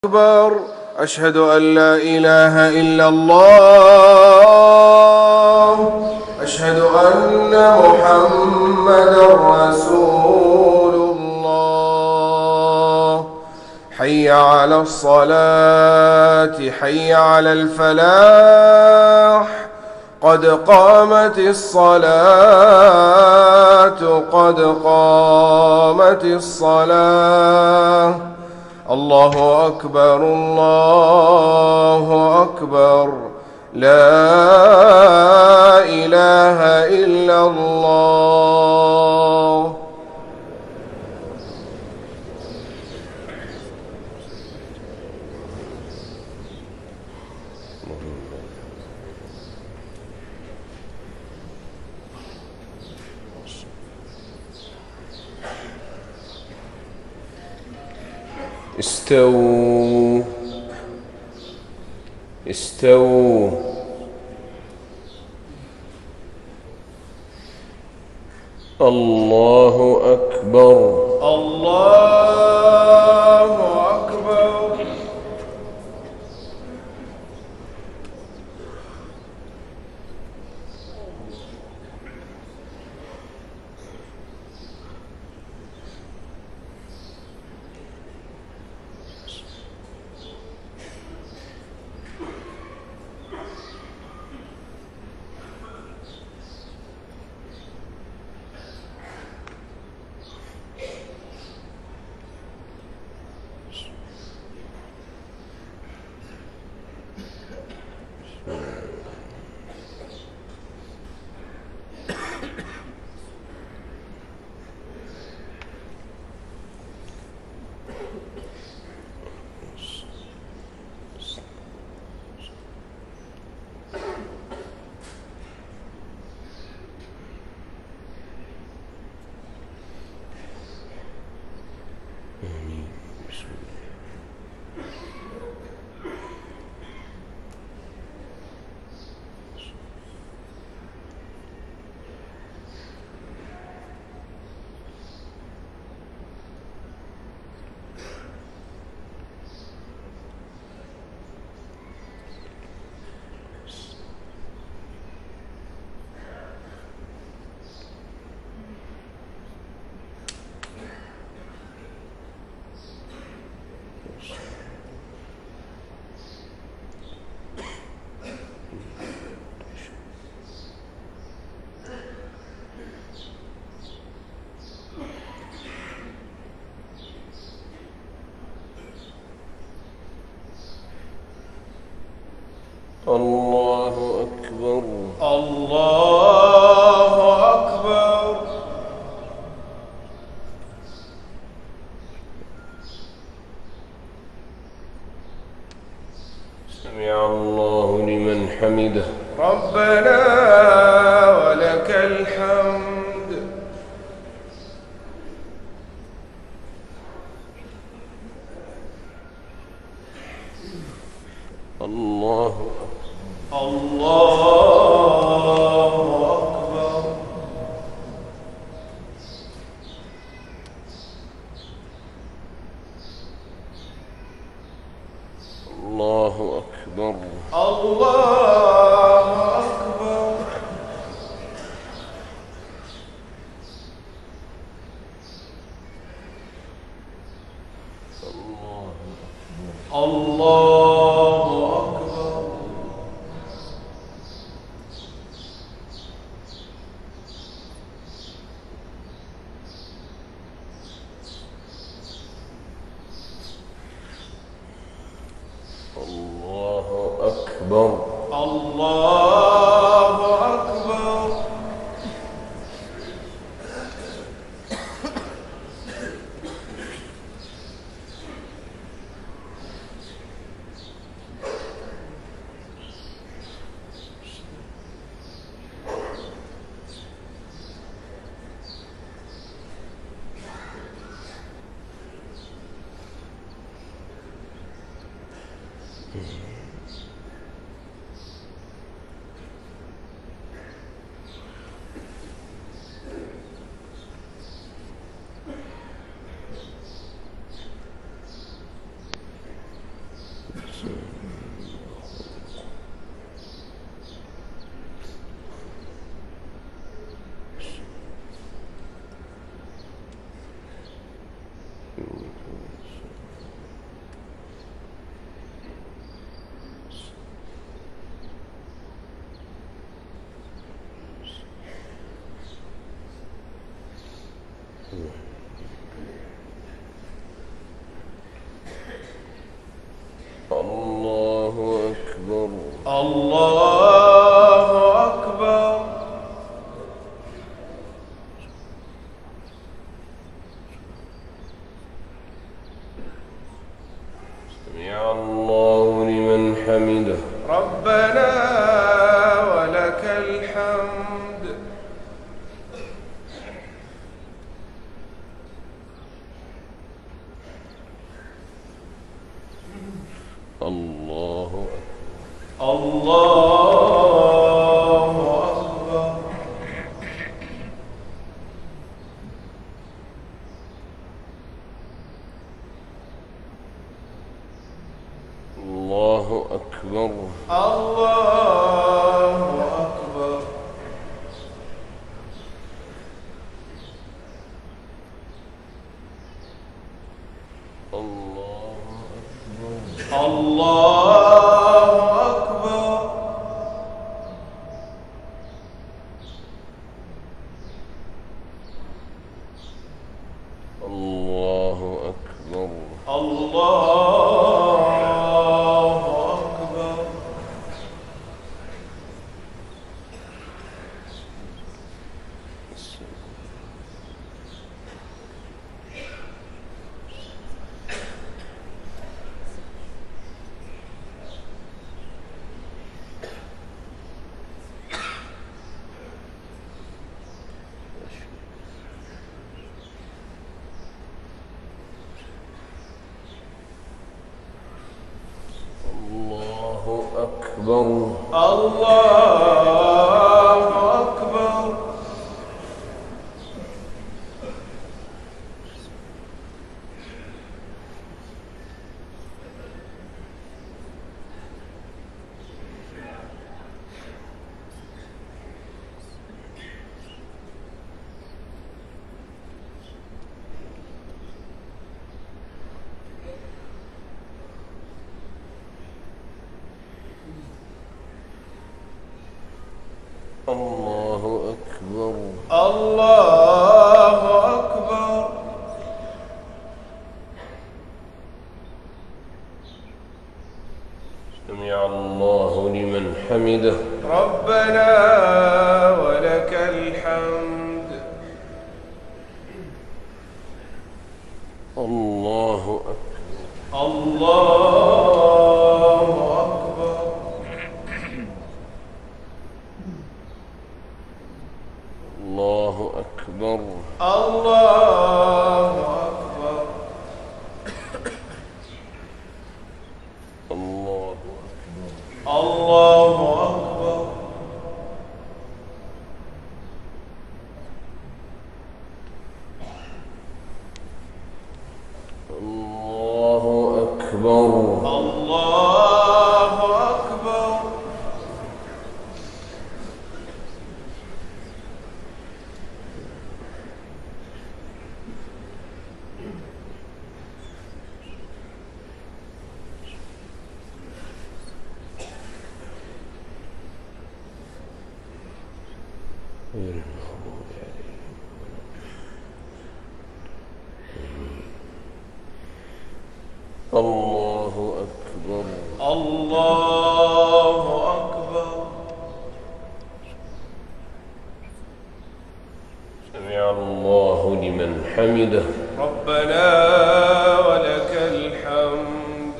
أكبر. أشهد أن لا إله إلا الله. أشهد أن محمدا رسول الله. حي على الصلاة، حي على الفلاح، قد قامت الصلاة، قد قامت الصلاة. الله أكبر، الله أكبر، لا إله إلا الله. استووا استووا. الله أكبر، الله أكبر. الله أكبر، الله أكبر. سمع الله لمن حمده. ربنا ولك الحمد. الله الله أكبر. الله أكبر، الله أكبر. الله أكبر. الله أكبر، الله أكبر. الله أكبر. الله أكبر. سمع الله لمن حمده. ربنا ولك الحمد. الله أكبر. الله أكبر. الله أكبر. الله أكبر. الله أكبر. الله أكبر. الله أكبر. الله أكبر. الله أكبر. الله أكبر. سمع الله لمن حمده. ربنا ولك الحمد. الله أكبر. الله أكبر. الله أكبر. الله أكبر. الله الله أكبر. الله أكبر. الله أكبر. الله أكبر. الله أكبر. سمع الله لمن حمده. ربنا ولك الحمد.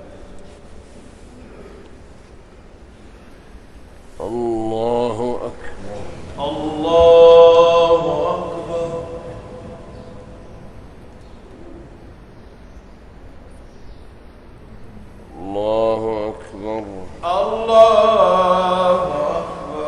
الله أكبر. الله أكبر. الله أكبر. الله أكبر.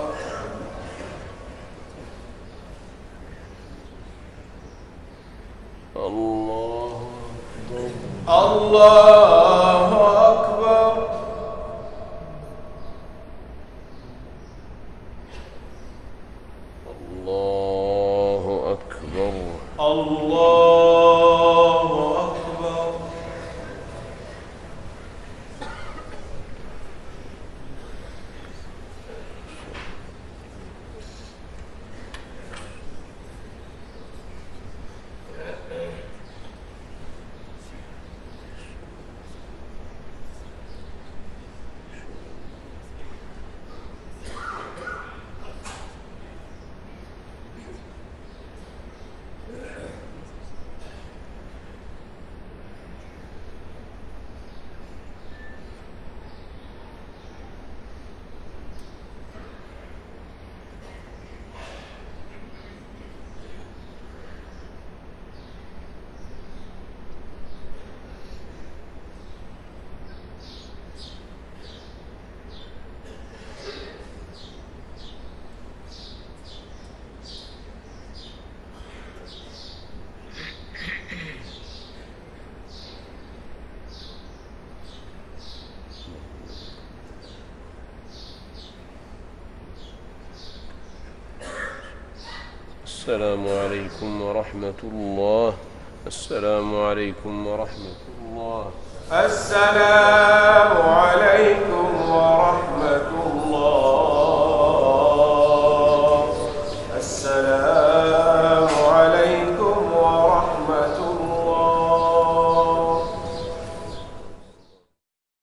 السلام عليكم ورحمة الله. السلام عليكم ورحمة الله. السلام عليكم ورحمة